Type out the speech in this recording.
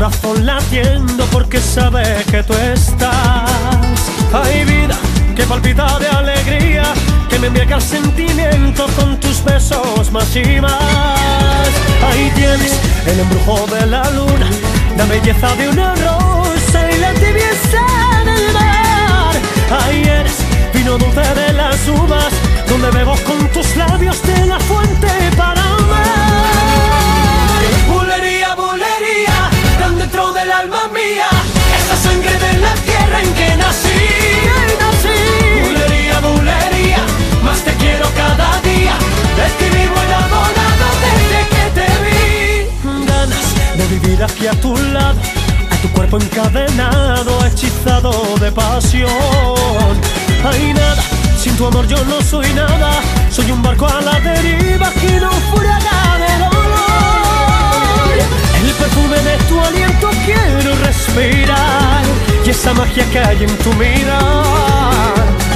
corazón latiendo porque sabe que tú estás. Hay vida que palpita de alegría, que me embriaga el sentimiento con tus besos más y más. Ahí tienes el embrujo de la luna, la belleza de una rosa y la tibieza del mar. Ahí eres vino dulce de las uvas, donde bebo con tus labios de la fuente para amar. Bulería, bulería, tan dentro del alma mía, esa sangre de la tierra en que nací. Bulería, bulería, más te quiero cada día, de ti vivo enamorado desde que te vi. Ganas de vivir aquí a tu lado, a tu cuerpo encadenado, hechizado de pasión. Hay nada, sin tu amor yo no soy nada, soy un barco a la deriva que no furada de dolor. El perfume de tu aliento quiero respirar, y esa magia que hay en tu mirar.